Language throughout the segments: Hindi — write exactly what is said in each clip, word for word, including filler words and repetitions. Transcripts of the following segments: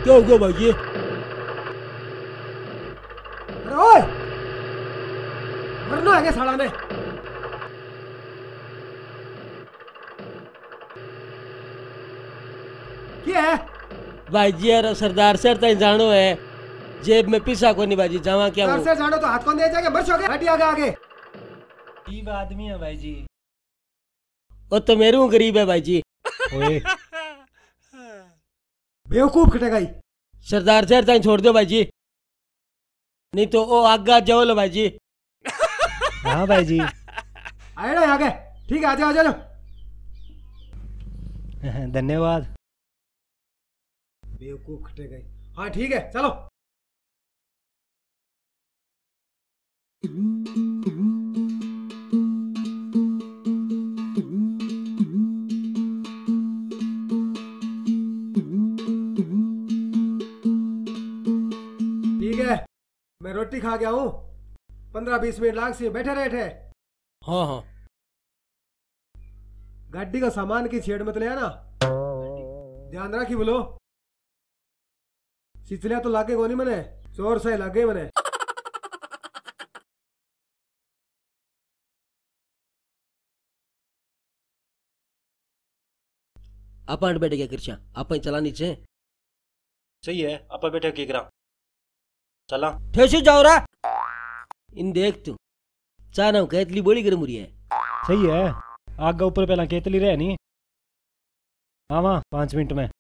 क्या हो गया भाई जी? अरे ओए, मरना है क्या साला ने? क्या है? भाई जी यार सरदार सर ताई जानो है, जेब में पिसा को नहीं भाई जी, जावा क्या घर वो? से जानो तो हाथ कौन दे जाएगा? मर सो गया हटी आगे आगे। गरीब आदमी है भाई जी। वो तो मेरे हूँ गरीब है भाई जी। ओए बेवकूफ खटेगा ही। सरदार सर ताई छोड़ दो भाई जी, नहीं तो ओ आगा जाओ लो भाई जी। हाँ भाई जी। आए ना आगे। ठीक है, आ जाओ आ जाओ। धन्यवाद। बेवकूफ खटेगा ही। हाँ ठीक है, चलो। ठीक है, मैं रोटी खा गया हूँ। पंद्रह बीस मिनट लाग से बैठे रहे थे। हाँ हाँ गाड़ी का सामान की छेड़ मत ले आना, ध्यान रखी बोलो। सिचलिया तो लागे को नहीं मने, चोर से लागे मने। अपन बैठ गया कृष्णा, अपन चला नीचे। सही है, आप बैठे की करा चला। ठेसी जाओ रा इन देख तू चाना कहतली बोली गर्म रही है। सही है, आग ऊपर पहला केतली रहे नहीं। हाँ हाँ पाँच मिनट में।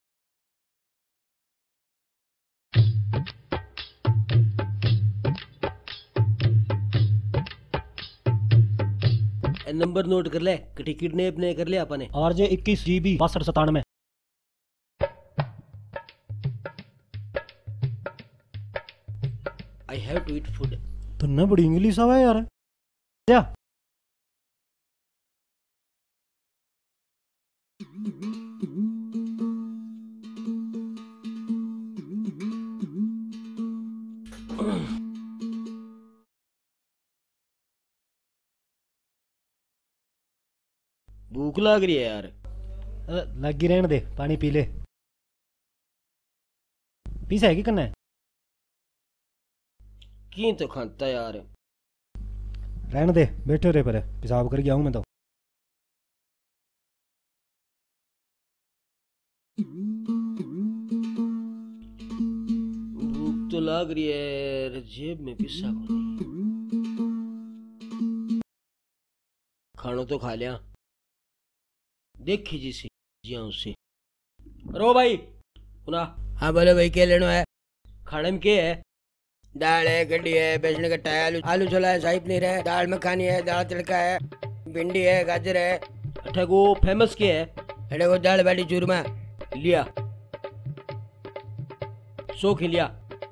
नंबर नोट कर ले, कटी किडनैप ने कर लिया अपन ने। आर जे इक्कीस जी बी बासठ सतानवे। I have to eat food. तो न बड़ी इंग्लिश आवा यार। जा भूख लग रही है यार। लगी रहने दे, पानी पी ले। पीसा है कि कन्ना की तो खाता यार। रहने दे, बैठे रहे पर पेशाब कर गया हूँ मैं तो। भूख तो लग रही है, जेब में पिस्सा को नहीं। खाना तो खा लिया, देखी जी सी जिया उससे। रो भाई सुना। हाँ बोले भाई, क्या लेना है? खाने में क्या है? दाल है, कड़ी है, बेसन कट्टा है, आलू आलू छोला है, शाही पनीर है, दाल मखानी है, दाल तड़का है, भिंडी है, गाजर है। अठे को फेमस क्या है? अठे को दाल बाटी चूरमा लिया, सो खी लिया।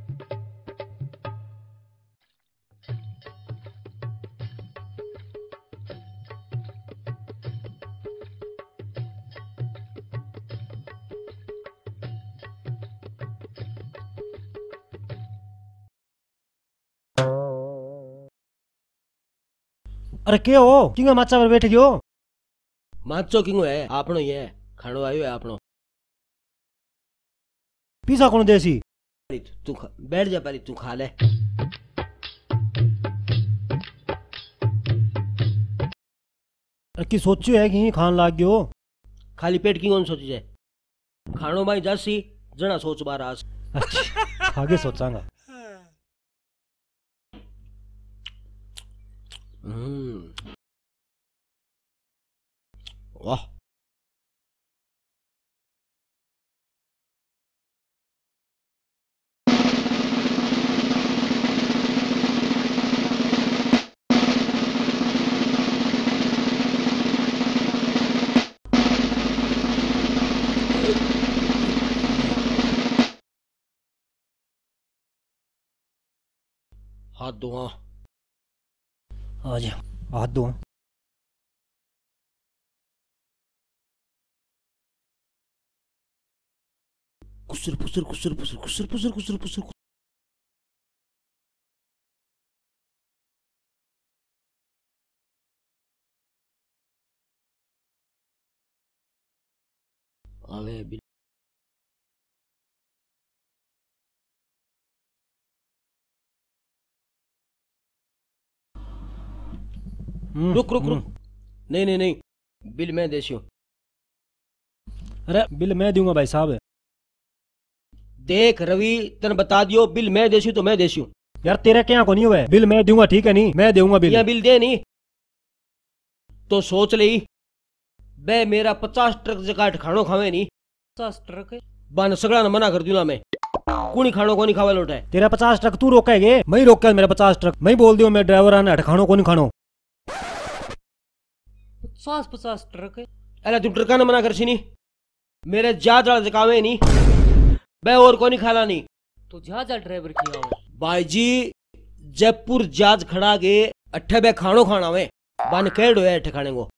अरे क्या हो किंगा माचा पर बैठ गयो? माचो किंगो है आपनो ही है, खानो आयो है आपनो। पीसा कौन देसी? तू खा, बैठ जा पहले, तू खा ले। अरे की सोचो है कि खान लाग गयो? खाली पेट की कौन सोची जाए, खानो भाई जासी जना सोच बार आज। अच्छा आगे सोचांगा। हम्म वाह। हाथ दो हाँ। आ जा हाथ दो। कुसर पुसर कुसर पुसर कुसर पुसर कुसर पुसर। अबे हम्म, रुक रुक हम्म। रुक नहीं नहीं नहीं बिल मैं देसी हूँ। अरे बिल मैं दूंगा भाई साहब। देख रवि तेने बता दियो बिल मैं देसी हूँ तो मैं देसी हूँ। यार तेरा क्या को नहीं हुआ है, बिल मैं दूंगा ठीक है नहीं, मैं दूंगा बिल। या बिल दे नहीं तो सोच ले बे मेरा पचास ट्रक जगह खानो खावे नहीं। पचास ट्रक है बन सगड़ा मना कर दूंगा मैं कुनी खानो को नहीं खावा लौटा है। तेरा पचास ट्रक तू रोकेगे, मैं ही रोक मेरा पचास ट्रक मैं ही बोल दियो मैं ड्राइवर आने हट खानो को नहीं खानो। पचास पचास ट्रक है। अरे तू ट्रका ने मना कर सी नहीं मेरे जहाज वाला जकावे नहीं बे और को नहीं खाला नहीं। तो जहाज ड्राइवर किया हुआ भाई जी जयपुर जहाज खड़ा के अट्ठे बे खानो खाना वे बन केड़ होया अट्ठे खाने को।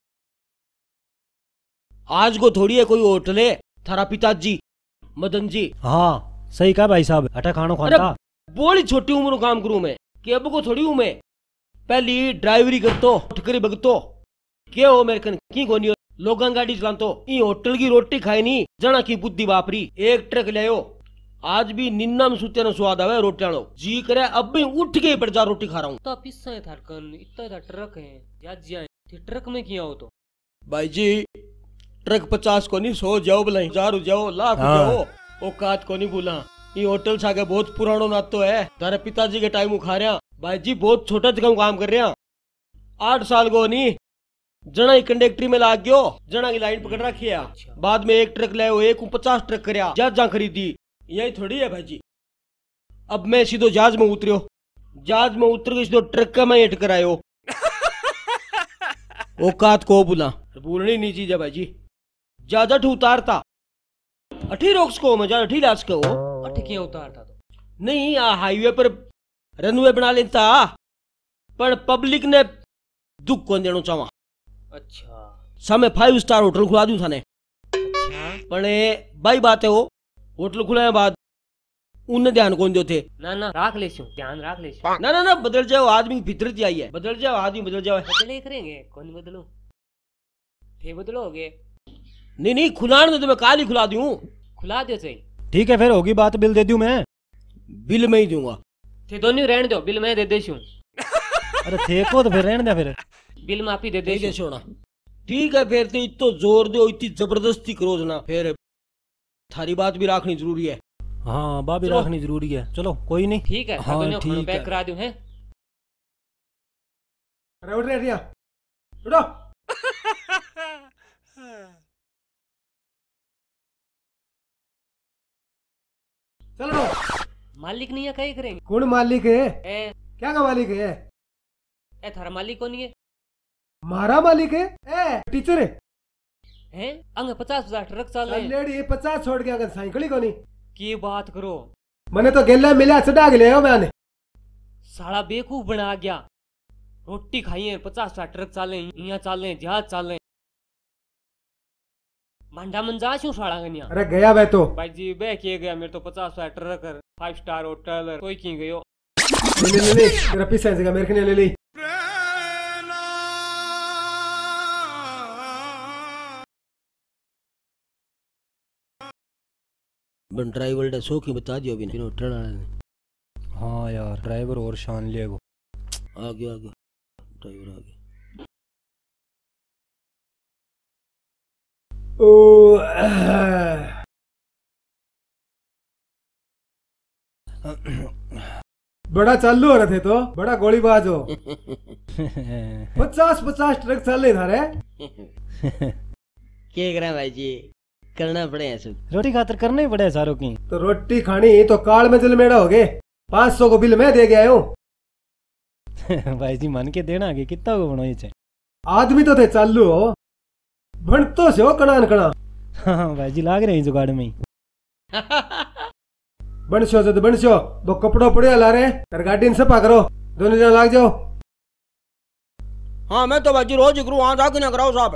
आज को थोड़ी है कोई होटल है थारा पिताजी मदन जी। हाँ सही कहा भाई साहब, हटा खानो अरे खाता। बोली छोटी उम्र काम करूं मैं कि अब को थोड़ी हूं मैं। पहली ड्राइवरी करतो ठकरी भगतो क्या हो मेरे कन की कोनी हो लोगन गाड़ी चलातो ई होटल की रोटी खाई नहीं जना की बुद्धि वापरी। एक ट्रक ले आओ आज भी निन्ना में सुते न स्वाद आवे रोटी आनो जी करे अब भी उठ के पड़ जा रोटी खा रहा हूँ। तो पिस्सा है थार कन इतना इतना ट्रक है याद जिया ट्रक में किया हो तो भाई जी ट्रक पचास को नहीं सौ जाओ बुलाई हजार जाओ लाख हाँ। जाओ औकात को नहीं बोला। ये होटल सागे बहुत पुरानो नातो है तारे पिताजी के टाइम खा रहा भाई जी बहुत छोटा जगह काम कर रहा आठ साल को नहीं जना ही कंडक्टरी में लाग गयो जना की लाइन पकड़ रखी है। बाद में एक ट्रक ले एक पचास ट्रक करया जहाज जहां खरीदी यही थोड़ी है भाई जी। अब मैं सीधो जहाज में उतरियो जहाज में उतर के सीधो ट्रक का मैं हेठ करायो औकात को बुला बोलनी नहीं चीज है भाई जी। ज्यादा ठू उतारता अठी रोक्स को मजा अठी लाश को अठ किया उतारता तो नहीं आ हाईवे पर रनवे बना लेता पर पब्लिक ने दुख कौन देना चाहवा। अच्छा सामे फाइव स्टार होटल खुला दूं थाने अच्छा पण भाई बात है वो होटल खुलाने बाद उन्हें ध्यान कौन दो थे। ना ना राख ले ध्यान राख ले ना ना ना बदल जाओ आदमी की फितरत ही आई है बदल जाओ आदमी बदल जाओ। बदले करेंगे कौन बदलो थे बदलोगे नहीं नहीं खुलाने दो तो मैं काल ही खुला दूं। खुला दो सही ठीक है फिर होगी बात, बिल दे दूं मैं। बिल में ही दूंगा थे दोनों रहने दो बिल मैं दे देशूं। अरे थे को तो फिर रहने दे फिर बिल में आप ही दे दे दे सोना ठीक है फिर तो इतो जोर दो इतनी जबरदस्ती करो ना फिर थारी बात भी रखनी जरूरी है। हाँ बाबी चलो। रखनी जरूरी है, चलो कोई नहीं। ठीक है हाँ, दोनों खानो ठीक पैक है। करा दूं हैं। अरे उठ रे रिया उठो। चलो मालिक नहीं है कहीं करेंगे कौन मालिक है? ए क्या का मालिक है? ए थारा मालिक कौन है मारा मालिक है? ए टीचर है हैं अंग पचास पचास ट्रक चल रहे हैं। लेडी पचास छोड़ के अगर साइकिल को नहीं की बात करो मैंने तो गेला मिला चढ़ा के ले आओ मैंने। साला बेवकूफ बना गया रोटी खाई है पचास पचास ट्रक चले यहाँ चले जहाज चले मांडा मंजा क्यों साड़ा गनिया। अरे गया मैं तो भाई जी बे किए गया मेरे तो पचास पचास ट्रक फाइव स्टार होटल कोई की गयो ले ले ले ले तेरा पीछे जगह मेरे को नहीं ले ली। बन ड्राइवर ने सो की बता दियो अभी नहीं होटल वाले ने। हाँ यार ड्राइवर और शान ले गो आ गया आ गया ड्राइवर आ गया। ओ आह। बड़ा चालू हो रहे थे तो बड़ा गोलीबाज हो। पचास पचास ट्रक चल रहे थारे। क्या करें भाई जी करना पड़े ऐसे। रोटी खातर करना ही पड़े सारों की। तो रोटी खानी तो काल में जल मेड़ा हो गए। पाँच सौ को बिल मैं दे गया हूँ। भाई जी मन के देना आगे कितना को बनो ये आदमी तो थे चालू हो बन तो से हो कणान कणा। हाँ भाई जी लाग रहे हैं जुगाड़ में ही। बनशो जद बनशो वो कपड़ो पड़े ला रहे तर गाड़ी ने सफा करो दोनों जना लाग जाओ। हाँ मैं तो भाई जी रोज करूँ वहां जाके ना कराओ साहब।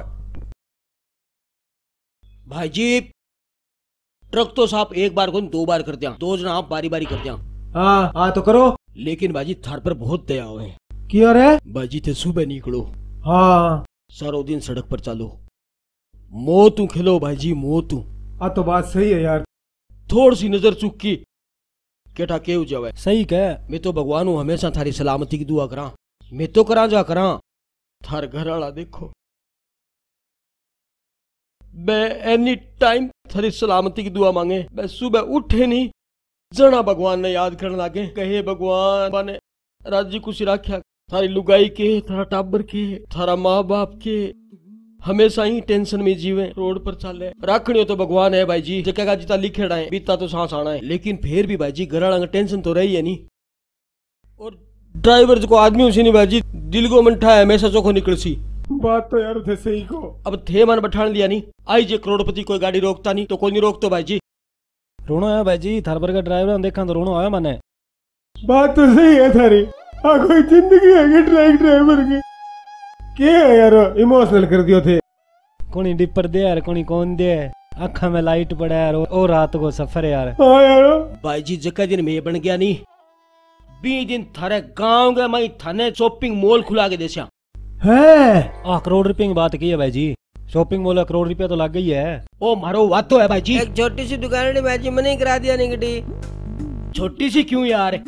भाई जी ट्रक तो साहब एक बार को नहीं दो बार कर दिया दो जना आप बारी बारी कर दिया। हाँ हाँ तो करो। लेकिन भाई जी थार पर बहुत दया हुए क्यों रे? भाई जी थे सुबह निकलो हाँ सारो दिन सड़क पर चालो मौतू खिलो भाई जी मौतू। आ तो बात सही है यार। थोड़ी सी नजर चुकी केटा केव जावे सही कह। मैं तो भगवान हूँ हमेशा थारी सलामती की दुआ करा मैं तो करा जा करा थार घर वाला देखो मैं एनी टाइम थारी सलामती की दुआ मांगे। मैं सुबह उठे नहीं जना भगवान ने याद करने लागे, कहे भगवान ने राजी खुशी राख्या थारी लुगाई के, थारा टाबर के, थारा माँ बाप के, हमेशा ही टेंशन में जीवे, रोड पर चले राखनी हो तो भगवान है भाई जी, जगह जिता लिखेड़ा है बीता तो सांस आना है, लेकिन फिर भी भाई जी घर वाला टेंशन तो रही है नहीं। और ड्राइवर को आदमी उसी नहीं भाई जी दिल को मंठा है हमेशा चोखो निकल सी बात तो यार थे सही को। अब थे मन बैठान लिया नहीं, आई जे करोड़पति कोई गाड़ी रोकता नहीं तो कोई नहीं रोकतो भाई जी। रोनो है भाई जी, थार पर का ड्राइवर देखा तो रोनो आया मैंने। बात तो सही है थारी, हाँ कोई जिंदगी है ट्रक ड्राइवर की क्या है यार, इमोशनल कर दियो थे। कोनी डिपर दे यार, कोनी कौन दे, आँखा में लाइट पड़ा यार, ओ रात को सफर है यार। हाँ यार भाई जी जका दिन में बन गया नहीं, बी दिन थारे गांव गए मैं थाने शॉपिंग मॉल खुला के देसा है। आ करोड़ रुपए की बात की है भाई जी, शॉपिंग मॉल करोड़ रुपया तो लग गई है। ओ मारो बात तो है भाई जी। एक छोटी सी दुकान ने भाई जी मने करा दिया निकटी। छोटी सी क्यों यार,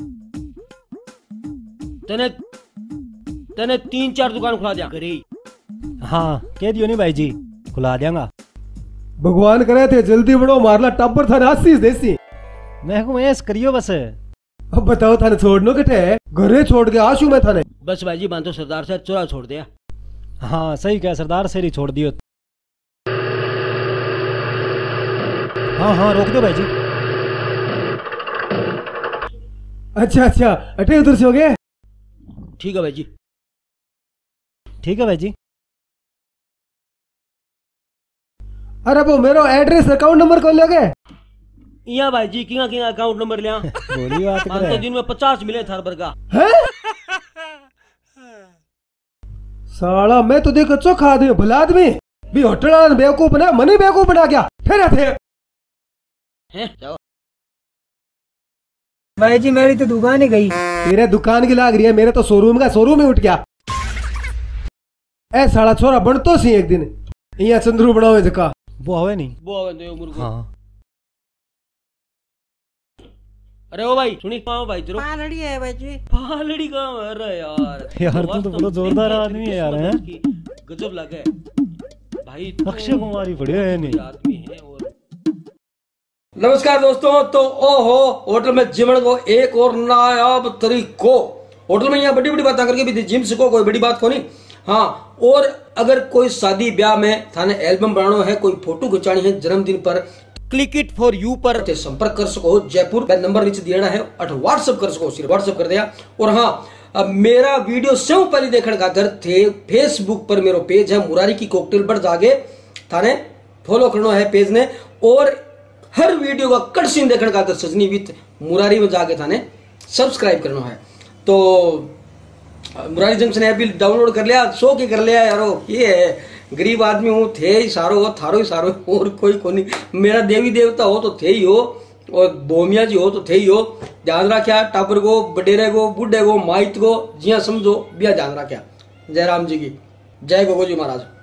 तने तने तीन चार दुकान खुला दिया करे। हाँ कह दियो नहीं भाई जी, खुला देंगा। भगवान करे थे जल्दी बढ़ो, मारला टब्बर था आशीष देसी। मैं को ऐस करियो बस। अब बताओ थाने छोड़नो किथे, घरे छोड़ के आशू मैं थाने। बस भाई जी मान तो सरदार से चोरा छोड़ दिया। हाँ सही कहा, सरदार से ही छोड़ दियो। हाँ हाँ रोक दो भाई जी। अच्छा अच्छा अटे उधर से हो गए। ठीक है भाई जी। ठीक है भाई जी। अरे वो मेरो एड्रेस अकाउंट नंबर कौन लगे यहाँ भाई जी किया किया अकाउंट नंबर लिया बोली बात मान तो दिन में पचास मिले थार पर का है। साला मैं तो देखो चोखा आदमी भला आदमी भी होटल वाला बेवकूफ बना, मनी बेवकूफ बना गया फिर थे। हैं जाओ भाई जी मेरी तो दुकान ही गई। तेरे दुकान की लाग रही है, मेरे तो शोरूम का शोरूम ही उठ गया। ए साला छोरा बन तो सी एक दिन यहाँ चंद्रू बनाओ जका वो हवे नहीं वो आवे दे मुर्गो। हाँ अरे ओ भाई सुनी पाओ भाई तेरो पालड़ी है भाई जी। पालड़ी का अरे यार यार तू तो बड़ा जोरदार आदमी है यार, हैं गजब लगे भाई। अक्षय कुमार ही बढ़िया है नहीं आदमी है। और नमस्कार दोस्तों, तो ओहो होटल में जिमण को एक और नायाब तरीको। होटल में यहाँ बड़ी बड़ी बातें करके भी जिम सीखो, कोई बड़ी बात को नहीं। हाँ और अगर कोई शादी ब्याह में थाने एल्बम बनाना है, कोई फोटो खिंचानी है जन्मदिन पर, क्लिक इट फॉर यू पर संपर्क कर सको। जयपुर का नंबर नीचे दिया है, अठ व्हाट्सएप कर सको, सिर्फ व्हाट्सएप कर दिया। और हाँ अब मेरा वीडियो सब पहले देखने खातर थे फेसबुक पर मेरो पेज है मुरारी की कॉकटेल पर जाके थाने फॉलो करना है पेज ने। और हर वीडियो का कट सीन देखने खातर सजनी विथ मुरारी में जाके थाने सब्सक्राइब करना है। तो मुरारी जंक्शन ऐप भी डाउनलोड कर लिया, सो के कर लिया यारो। ये है गरीब आदमी हूँ, थे ही सारो हो, थारो ही सारो और कोई को नहीं। मेरा देवी देवता हो तो थे ही हो, और भोमिया जी हो तो थे ही हो। ध्यान रखा टाबर को, बडेरे को, बुढ़े को, माइत को, जिया समझो बिया ध्यान रखा। जय राम जी की जय, गोगो जी महाराज।